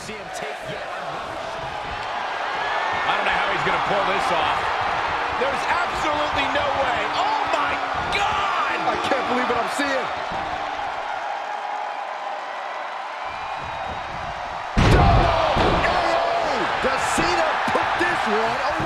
see him take yet another shot. I don't know how he's going to pull this off. There's absolutely no way. Oh, my God! I can't believe what I'm seeing. Does Cena put this one away?